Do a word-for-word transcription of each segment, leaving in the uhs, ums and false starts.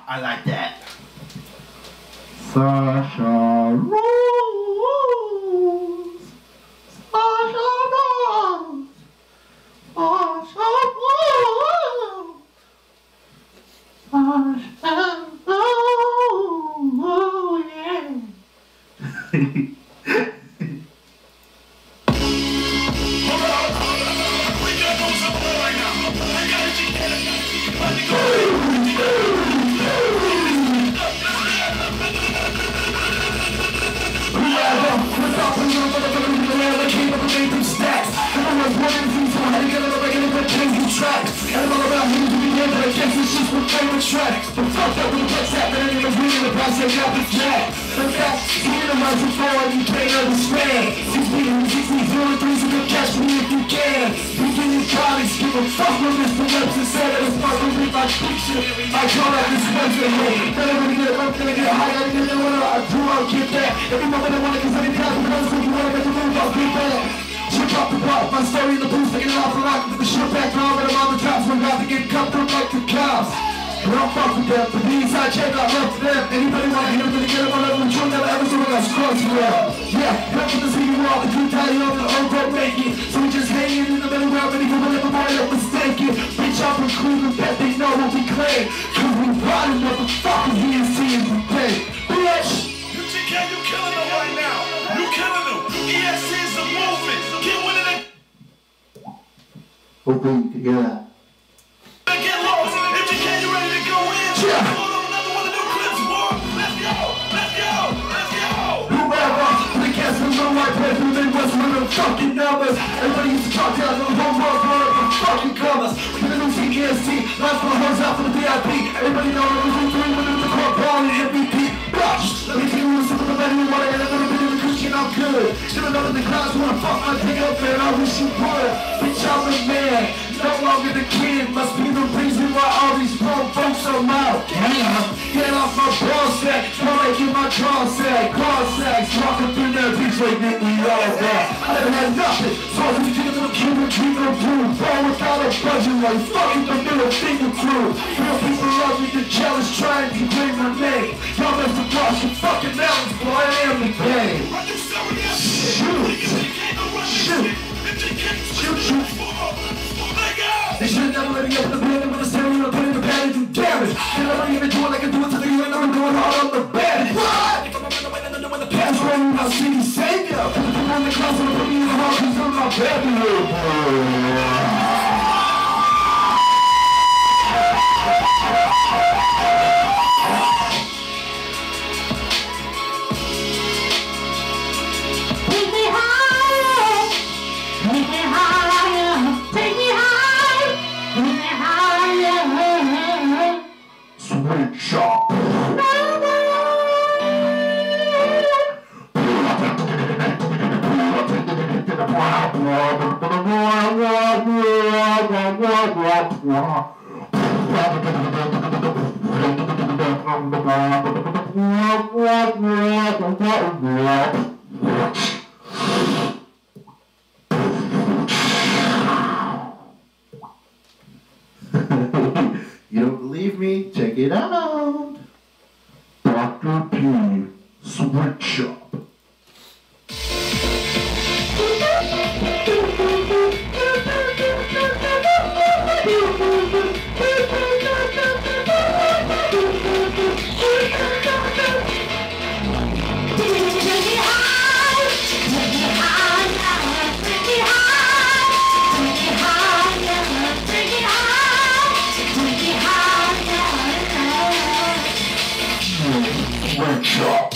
I like that. Sasha Rose. Sasha Rose. Sasha Rose. Sasha Rose. Oh, yeah. Tracks. The fuck up with what's happening in the real the process of the jack. The fact, you need a rise before and you can't understand. Six feet and sixty zero threes you can catch me if you can. Begin your comics, give a fuck with Mister Webster said it was fuck with me by picture. I call that this Webster hate. Better when you get up, gonna get high, gotta get it, what I do, I'll get that. Every moment I wanna get something down, because when you wanna get the move, I'll get that. Chip up the block, my story in the booth, taking it off the rock with the shit back on, but I'm on the top, so I'm about to get cut through like the cops. I don't fuck with them, but the inside check, I love to them. Anybody wanna hear me, get them on them, join them, ever so when I scroll to them. Yeah, come with the city wall, the good tie on the old road making. So we just hanging in the middle ground, ready for whatever boy that mistaken. Bitch up in Cleveland, bet they know what we claim. Cause we rotted motherfuckers, he is seeing we pay. Bitch! You G K, you killing them right now. You killing them. E S C is a movement. Get with it. Hopefully you can hear that. Get lost. M G K, you ready to go in? Yeah. Hold on, another one of them clips, boy. Let's go. Let's go. Let's go. Whoever, the cast from the white place, we been what's with the fucking numbers. Everybody used to talk down the whole world for the fucking covers. We been losing E S T, last for the hoes out for the V I P. Everybody know that we're three with the court ball and M V P. Rush. Let me tell you what's up with the better you want it, and a little bit of the Christian, I'm good. Should've known that the crowds wanna fuck my dick up, man. I wish you would. Bitch, I'm a man. No longer the kid, must be the reason why all these grown folks are out. Damn, get off my ball sack, don't make it my car sack. Car sacks, walking through that beach like Nick, we all that. I never had nothing, so I was taking to the Cuban dream of blue. Ball without a budget, like fucking the middle finger crew. Real people love me, the jealous trying to claim my name. Y'all must have lost your fucking mountains, boy, I am the game. Shoot, shoot, shoot, shoot. They should've never let me up in the building with a stereo and put in the pad and do damage. And I don't even do it like I do it to the you and I'm going hard on the bed. What? If I'm up in the way, then when the past running, I'll see me savior. Put the people in the closet and put me in the hall cause I'm my bedroom. You don't believe me? Check it out. Doctor P. Sweat Shop. Sweat Shop.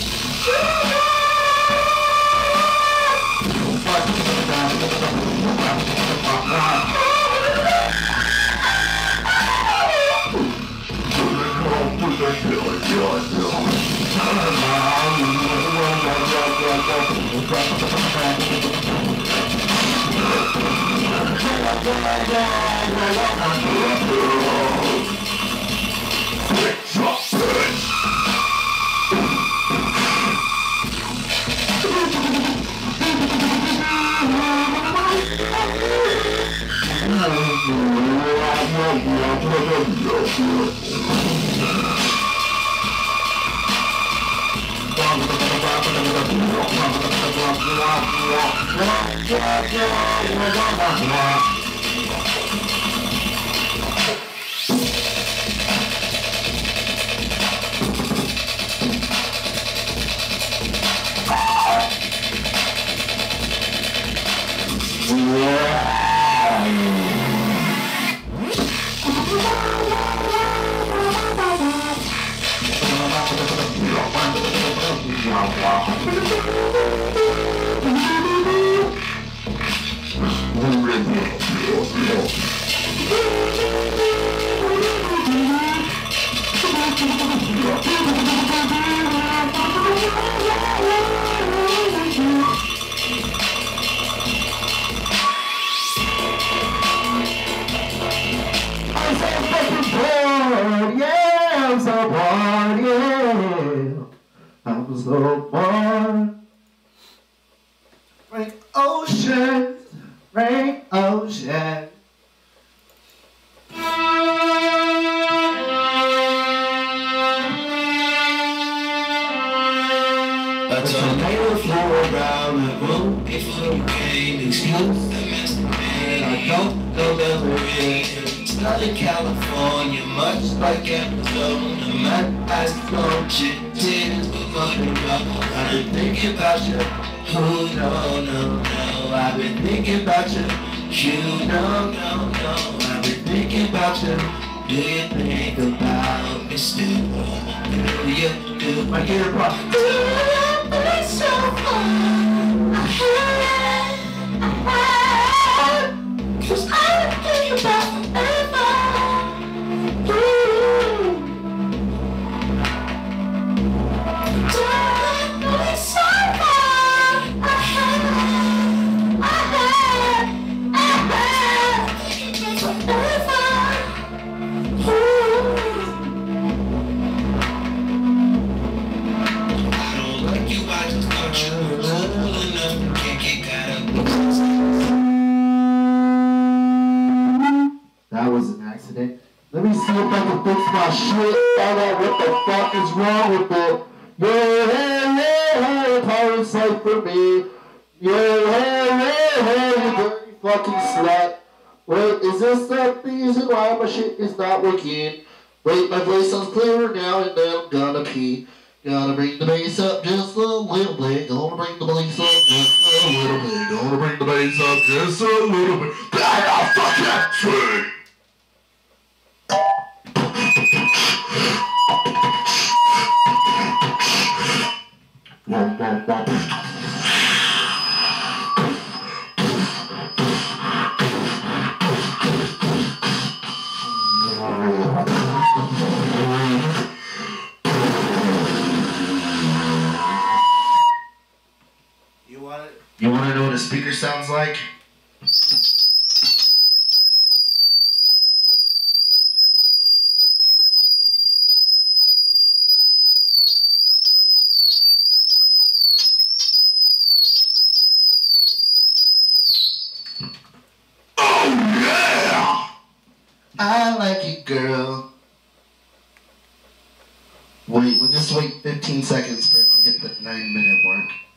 I'm so bored. Rain ocean, rain ocean. I told you to flow around the room before you came. Excuse the masterman, I don't know the way. Southern California, much like Arizona. Man, I don't shit, tears will come and go. I've been thinking about you. Oh no, no, no. I've been thinking about you. You no, no, no. I've been thinking about you. Do you think about me still? Do you do my gear pop? Do you think so far? I had, I had. Cause I don't think about forever. Ooh. Do you think so far? I had, I had, I had. Forever. That was an accident. Let me see if I can fix my shit. Find out what the fuck is wrong with it. Yeah, yeah, yeah, yeah, pirate's life for me. Yeah, yeah, yeah, yeah, you dirty fucking slut. Wait, is this the reason why my shit is not working? Wait, my voice sounds clearer now, and then I'm gonna pee. Gotta bring the bass up just a little bit. Gonna bring the bass up just a little bit. Gonna bring the bass up just a little bit. Better fucking swing! Womp, womp, womp. You want it? You want to know what a speaker sounds like? Oh yeah! I like it, girl. Wait, we'll just wait fifteen seconds for it to hit the nine minute mark.